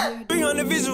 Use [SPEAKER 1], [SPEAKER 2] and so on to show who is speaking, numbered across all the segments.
[SPEAKER 1] 300 visual.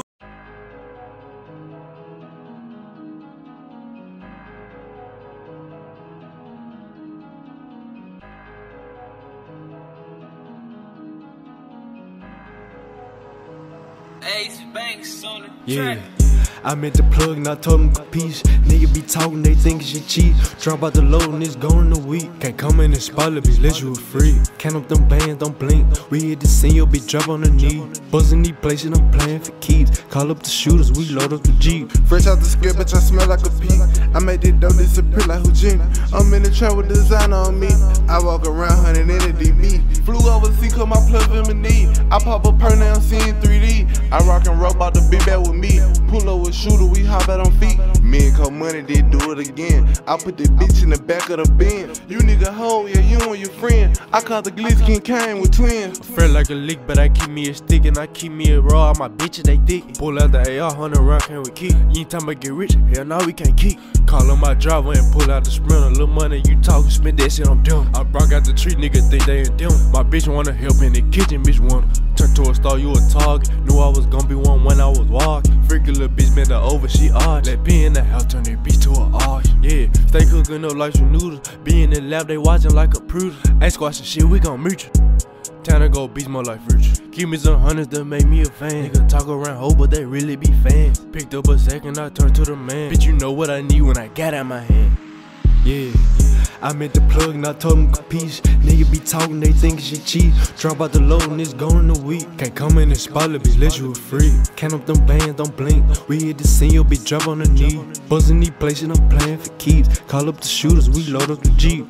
[SPEAKER 1] Ace Banks on the track.
[SPEAKER 2] I meant to plug and I told him peace. Nigga be talking, they think she cheat. Drop out the load and it's going a week. Can't come in and spot it, bitch, let you a free. Count up them bands, don't blink. We hit the scene, you'll be drop on the knee. Buzzing these places, I'm playing for keeps. Call up the shooters, we load up the Jeep.
[SPEAKER 3] Fresh out the script, bitch, I smell like a pea. I made this dope disappear like Houdini. I'm in the trap with designer on me. I walk around 100 in a DB. Flew overseas, cause my plug in my knee. I pop a perk, now I'm seeing 3D. I rock and roll, about to be back with me. Pull up with shooter, we hop out on feet. Me and Cold Money did do it again. I put the bitch in the back of the bin. You nigga hoe, yeah, you and your friend. I call the Glitz King Kane with twins.
[SPEAKER 2] Fret like a leak, but I keep me a stick and I keep me a raw. All my bitches, they thick. Pull out the AR, 100 round, can we keep? You ain't talking about get rich? Hell no, we can't keep. Call on my driver and pull out the sprinter. Little money, you talkin', spend that shit, I'm dumb. I brought out the tree, nigga think they ain't them. My bitch wanna help in the kitchen, bitch wanna turn to a star, you a target. Knew I was gonna be one when I was walking. Freaky little bitch bend her over, she arch. Let be in the house, turn that bitch to a arch. Yeah, stay cooking up like some noodles. Be in the lab, they watching like a pruder. Ain't squashing shit, we gon' meet you. Time to go beats more like future. Give me some hundreds to make me a fan. Nigga talk around hoe, but they really be fans. Picked up a second, I turned to the man. Bitch, you know what I need when I got out my hand. Yeah, I meant to plug and I told him peace. Nigga be talking, they think she cheat. Drop out the load and it's going a week. Can't come in and spot it, bitch, let you a free. Count up them bands, don't blink. We hit the scene, you'll be drop on the knee. Buzzing these places, I'm playing for keeps. Call up the shooters, we load up the Jeep.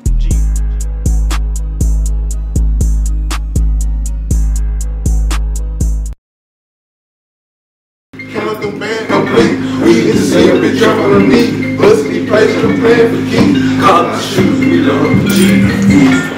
[SPEAKER 3] Count up them bands, don't blink. We hit the scene, you'll be drop on the knee. Buzzing these places, I'm playing for keeps. Call up the shooters, we load up the Jeep.